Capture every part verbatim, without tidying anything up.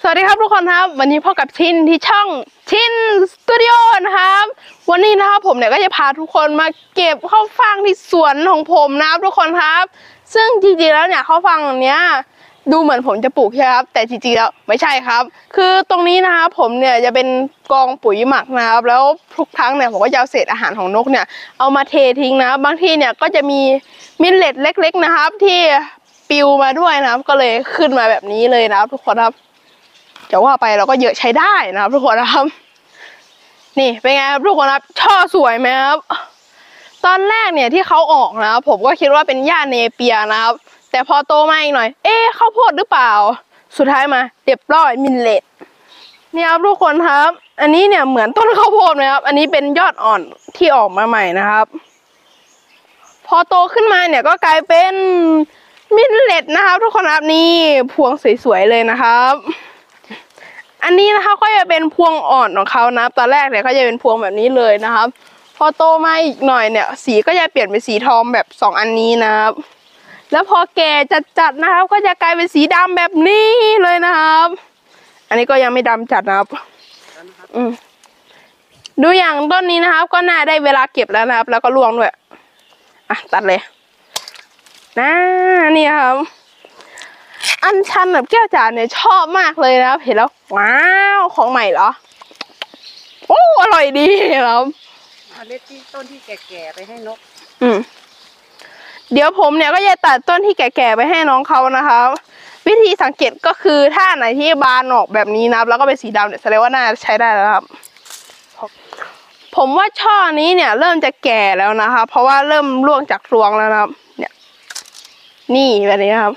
สวัสดีครับทุกคนครับวันนี้พบกับชินที่ช่องชินสตูดิโอนะครับวันนี้นะครับผมเนี่ยก็จะพาทุกคนมาเก็บข้าวฟ่างที่สวนของผมนะครับทุกคนครับซึ่งจริงๆแล้วเนี่ยข้าวฟ่างเนี้ยดูเหมือนผมจะปลูกใช่ครับแต่จริงๆแล้วไม่ใช่ครับคือตรงนี้นะครับผมเนี่ยจะเป็นกองปุ๋ยหมักนะครับแล้วทุกครั้งเนี่ยผมก็จะเอาเศษอาหารของนกเนี่ยเอามาเททิ้งนะครับบางทีเนี่ยก็จะมีมิลเลตเล็กๆนะครับที่ปิวมาด้วยนะครับก็เลยขึ้นมาแบบนี้เลยนะครับทุกคนครับจะว่าไปเราก็เยอะใช้ได้นะครับทุกคนนะครับนี่เป็นไงครับทุกคนครับช่อสวยไหมครับตอนแรกเนี่ยที่เขาออกนะครับผมก็คิดว่าเป็นหญ้าเนเปียนะครับแต่พอโตมาอีกหน่อยเอ๊ะข้าวโพดหรือเปล่าสุดท้ายมาเรียบร้อยมิลเลตนี่ครับทุกคนครับอันนี้เนี่ยเหมือนต้นข้าวโพดนะครับอันนี้เป็นยอดอ่อนที่ออกมาใหม่นะครับพอโตขึ้นมาเนี่ยก็กลายเป็นมิลเลตนะครับทุกคนครับนี่พวงสวยๆเลยนะครับอันนี้นะคะก็จะเป็นพวงอ่อนของเขานะตอนแรกเนี่ยก็จะเป็นพวงแบบนี้เลยนะครับพอโตมาอีกหน่อยเนี่ยสีก็จะเปลี่ยนเป็นสีทองแบบสองอันนี้นะครับแล้วพอแก่จัดๆนะครับก็จะกลายเป็นสีดำแบบนี้เลยนะครับอันนี้ก็ยังไม่ดำจัดนะครับอืมดูอย่างต้นนี้นะครับก็น่าได้เวลาเก็บแล้วนะครับแล้วก็ร่วงด้วยอ่ะตัดเลยนะนี่ครับอันชันแบบแก้วจ๋าเนี่ยชอบมากเลยนะครับเห็นแล้วว้าวของใหม่เหรอโอ้อร่อยดีครับเอาเล็ดที่ต้นที่แก่ๆไปให้นกอืมเดี๋ยวผมเนี่ยก็จะตัดต้นที่แก่ๆไปให้น้องเขานะครับวิธีสังเกตก็คือถ้าไหนที่บานออกแบบนี้นะครับแล้วก็เป็นสีดำเนี่ยแสดงว่าน่าใช้ได้แล้วครับผมว่าช่อนี้เนี่ยเริ่มจะแก่แล้วนะครับเพราะว่าเริ่มร่วงจากรวงแล้วนะครับเนี่ยนี่แบบนี้ครับ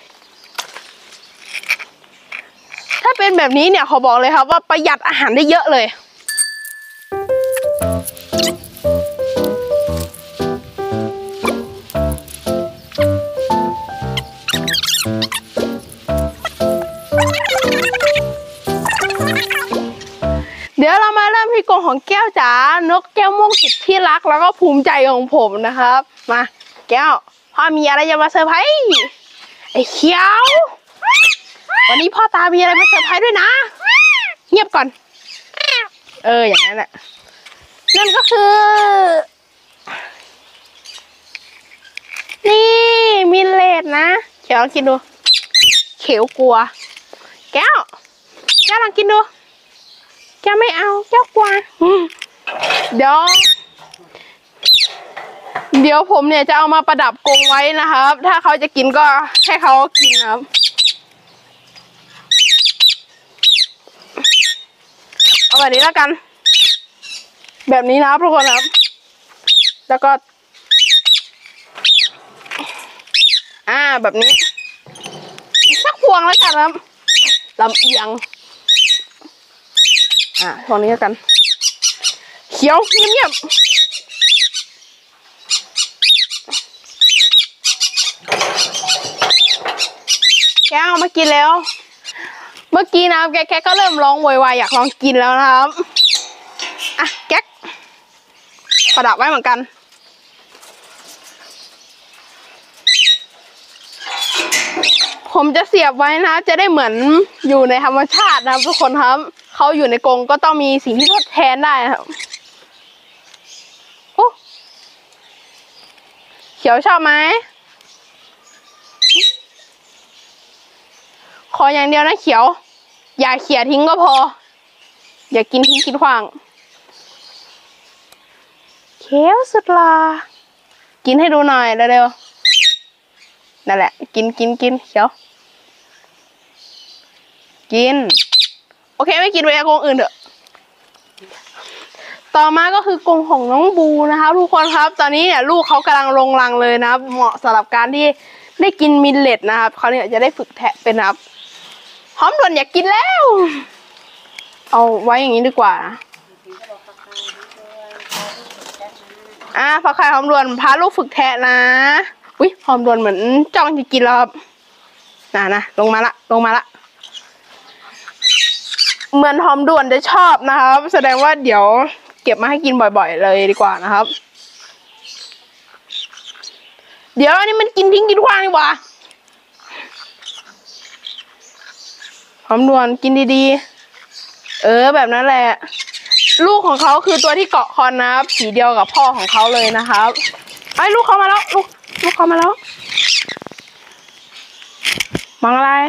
ถ้าเป็นแบบนี้เนี่ยเขาบอกเลยครับว่าประหยัดอาหารได้เยอะเลยเดี๋ยวเรามาเริ่มที่กรงของแก้วจ๋านกแก้วม่วงสุดที่รักแล้วก็ภูมิใจของผมนะครับมาแก้วพ่อมีอะไรจะมาเซอร์ไพรส์ไอ้เขียววันนี้พ่อตามีอะไรมาเซอร์ไพรส์ด้วยนะเงียบก่อนเอออย่างนั้นแหละนั่นก็คือนี่มิลเลตนะเขียวลองกินดูเขียวกลัวแก้วแก้วลองกินดูแก้วไม่เอาแก้วกลัวเดี๋ยวเดี๋ยวผมเนี่ยจะเอามาประดับกรงไว้นะครับถ้าเขาจะกินก็ให้เขากินนะครับเอาแบบนี้แล้วกันแบบนี้นะครับทุกคนครับแล้วก็อ่าแบบนี้สักพวงแล้วกันครับลำเอียงอ่าพวงนี้แล้วกันเขียวเงียบๆแก้วมากินแล้วเมื่อกี้นะแกแกก็เริ่มร้องโวยวายอยากลองกินแล้วนะครับอ่ะแก๊กประดับไว้เหมือนกันผมจะเสียบไว้นะจะได้เหมือนอยู่ในธรรมชาตินะครับทุกคนครับเขาอยู่ในกรงก็ต้องมีสิ่งที่ทดแทนได้ครับโอ้เขียวชอบไหมขออย่างเดียวนะเขียวอย่าเขี่ยทิ้งก็พออย่ากินทิ้งกินขว้างเขียวสุดลากินให้ดูหน่อยเร็วๆนั่นแหละกินกินกินเขียวกินโอเคไม่กินไปกรงอื่นเถอะต่อมาก็คือกรงของน้องบูนะครับทุกคนครับตอนนี้เนี่ยลูกเขากำลังลงรังเลยนะครับเหมาะสำหรับการที่ได้กินมิลเลตนะครับเขาเนี่ยจะได้ฝึกแทะเป็นนะครับหอมด่วนอยากกินแล้วเอาไว้อย่างนี้ดีกว่าอ่ะพอใครหอมด่วนพาลูกฝึกแทะนะอุ้ยหอมด่วนเหมือนจ้องจะกินแล้วครับน่ะนะลงมาละลงมาละเหมือนหอมด่วนจะชอบนะครับแสดงว่าเดี๋ยวเก็บมาให้กินบ่อยๆเลยดีกว่านะครับเดี๋ยวอันนี้มันกินทิ้งกินขว้างดีกว่าพอมด่วนกินดีๆเออแบบนั้นแหละลูกของเขาคือตัวที่เกาะคอนนะครับสีเดียวกับพ่อของเขาเลยนะครับไอ้ลูกเขามาแล้วลูกลูกเขามาแล้วมองอะไร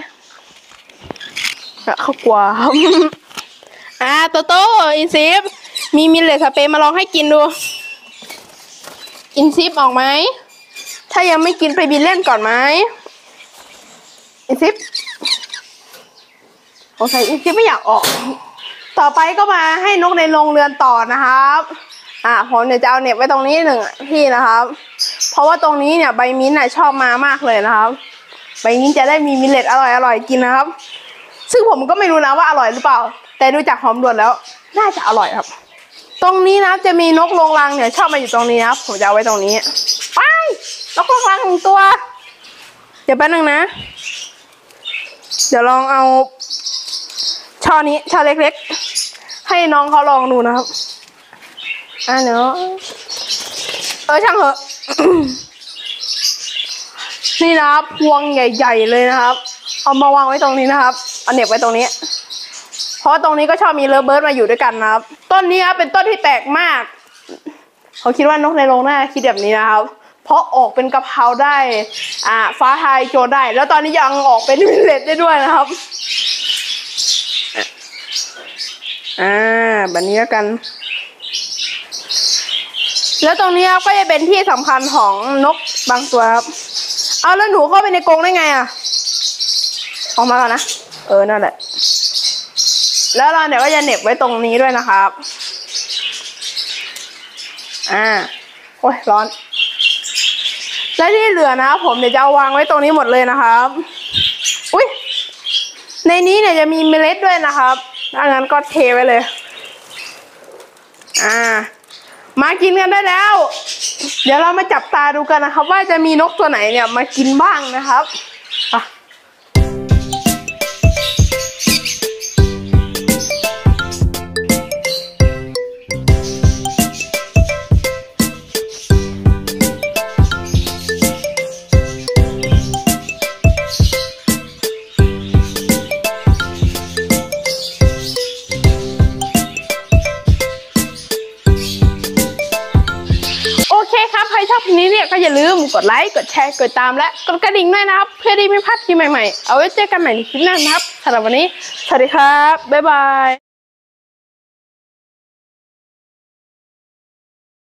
เขากลัวครับอ่าโตโต้อินซิฟมีมิลเลตสเปรย์มาลองให้กินดูอินซิฟออกไหมถ้ายังไม่กินไปบินเล่นก่อนไหมอินซิฟโอเคอินซิฟไม่อยากออกต่อไปก็มาให้นกในโรงเรือนต่อนะครับอ่าผมเนี่ยจะเอาเน็บไว้ตรงนี้หนึ่งที่นะครับเพราะว่าตรงนี้เนี่ยใบมิ้นท์น่ะชอบมามากเลยนะครับใบมิ้นท์จะได้มีมิลเลตอร่อยอร่อยกินนะครับซึ่งผมก็ไม่รู้นะว่าอร่อยหรือเปล่าแต่ดูจากหอมด่วนแล้วน่าจะอร่อยครับตรงนี้นะจะมีนกโรงรังเนี่ยชอบมาอยู่ตรงนี้นะครับผมจะเอาไว้ตรงนี้ไปนกโรงรังหนึ่งตัวเดี๋ยวแป๊บนึงนะเดี๋ยวลองเอาช่อนี้ช่อเล็กๆให้น้องเขาลองดูนะครับอ่ะเนาะเออช่างเถอะ นี่นะครับพวงใหญ่ๆเลยนะครับเอามาวางไว้ตรงนี้นะครับเอาเหน็บไว้ตรงนี้เพราะตรงนี้ก็ชอบมีเลิฟเบิร์ดมาอยู่ด้วยกันนะครับต้นนี้ครับเป็นต้นที่แปลกมากเขาคิดว่านกในโรงน่าคิดแบบนี้นะครับเพราะออกเป็นกะเพราได้อ่าฟ้าทลายโจรได้แล้วตอนนี้ยังออกเป็นมิลเลตได้ด้วยนะครับอ่าแบบนี้แล้วกันแล้วตรงนี้ครับก็จะเป็นที่สำคัญของนกบางตัวครับเอาแล้วหนูเข้าไปในกรงได้ไงอ่ะออกมาก่อนนะเออนั่นแหละแล้วเราเนี่ยก็จะเหน็บไว้ตรงนี้ด้วยนะครับอ่าโอ้ยร้อนและที่เหลือนะผมเดี๋ยวจะเอาวางไว้ตรงนี้หมดเลยนะครับอุ้ยในนี้เนี่ยจะมีเมล็ดด้วยนะครับถ้างั้นก็เทไว้เลยอ่ามากินกันได้แล้วเดี๋ยวเรามาจับตาดูกันนะครับว่าจะมีนกตัวไหนเนี่ยมากินบ้างนะครับอ่ะโอเคครับใครชอบคลิปนี้เนี่ยก็อย่าลืมกดไลค์กดแชร์กดตามและกดกระดิ่งด้วยนะครับเพื่อที่ไม่พลาดคลิปใหม่ๆเอาไว้เจอกันใหม่ในคลิปหน้านะครับสำหรับวันนี้สวัสดีครับบ๊ายบาย